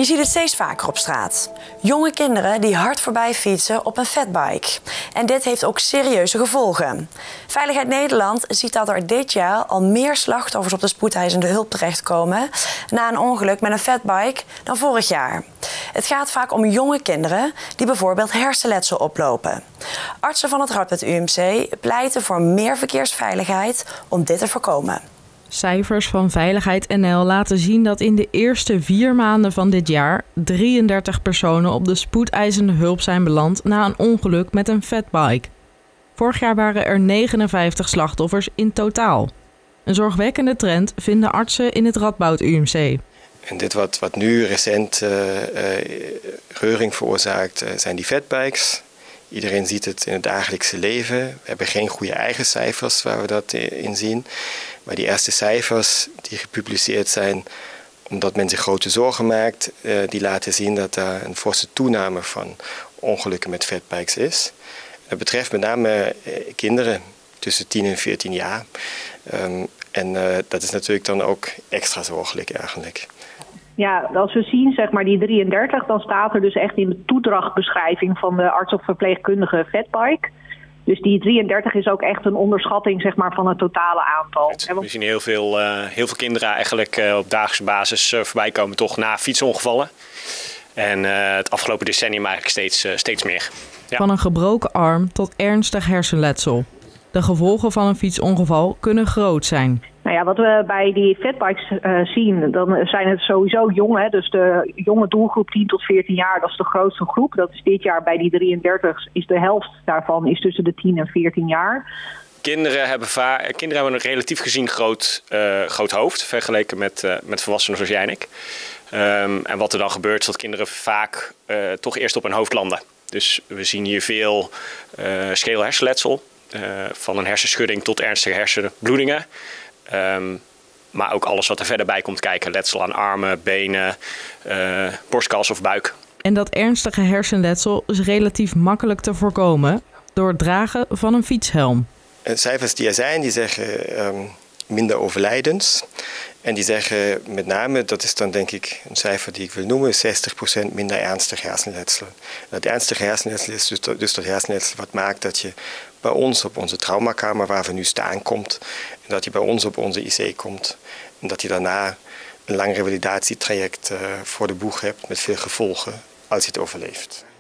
Je ziet het steeds vaker op straat. Jonge kinderen die hard voorbij fietsen op een fatbike. En dit heeft ook serieuze gevolgen. Veiligheid Nederland ziet dat er dit jaar al meer slachtoffers op de spoedeisende hulp terechtkomen na een ongeluk met een fatbike dan vorig jaar. Het gaat vaak om jonge kinderen die bijvoorbeeld hersenletsel oplopen. Artsen van het Radboud UMC pleiten voor meer verkeersveiligheid om dit te voorkomen. Cijfers van Veiligheid NL laten zien dat in de eerste 4 maanden van dit jaar 33 personen op de spoedeisende hulp zijn beland na een ongeluk met een fatbike. Vorig jaar waren er 59 slachtoffers in totaal. Een zorgwekkende trend vinden artsen in het Radboud UMC. En dit wat nu recent reuring veroorzaakt zijn die fatbikes. Iedereen ziet het in het dagelijkse leven. We hebben geen goede eigen cijfers waar we dat in zien. Maar die eerste cijfers die gepubliceerd zijn, omdat men zich grote zorgen maakt, die laten zien dat er een forse toename van ongelukken met fatbikes is. Dat betreft met name kinderen tussen 10 en 14 jaar. Dat is natuurlijk dan ook extra zorgelijk eigenlijk. Ja, als we zien zeg maar die 33, dan staat er dus echt in de toedrachtbeschrijving van de arts of verpleegkundige fatbike. Dus die 33 is ook echt een onderschatting zeg maar, van het totale aantal. We zien heel veel kinderen eigenlijk op dagelijkse basis voorbij komen toch na fietsongevallen. En het afgelopen decennium eigenlijk steeds meer. Ja. Van een gebroken arm tot ernstig hersenletsel. De gevolgen van een fietsongeval kunnen groot zijn. Nou ja, wat we bij die fatbikes zien, dan zijn het sowieso jong. Hè? Dus de jonge doelgroep 10 tot 14 jaar, dat is de grootste groep. Dat is dit jaar bij die 33, is de helft daarvan is tussen de 10 en 14 jaar. Kinderen hebben een relatief gezien groot hoofd, vergeleken met volwassenen zoals jij en ik. En wat er dan gebeurt is dat kinderen vaak toch eerst op hun hoofd landen. Dus we zien hier veel schedel hersenletsel. Van een hersenschudding tot ernstige hersenbloedingen. Maar ook alles wat er verder bij komt kijken. Letsel aan armen, benen, borstkas of buik. En dat ernstige hersenletsel is relatief makkelijk te voorkomen door het dragen van een fietshelm. Cijfers die er zijn, die zeggen minder overlijdens. En die zeggen met name, dat is dan denk ik een cijfer die ik wil noemen, 60% minder ernstig hersenletsel. Dat ernstige hersenletsel is dus dat hersenletsel wat maakt dat je bij ons op onze traumakamer waar we nu staan komt. En dat je bij ons op onze IC komt. En dat je daarna een lang revalidatietraject voor de boeg hebt met veel gevolgen als je het overleeft.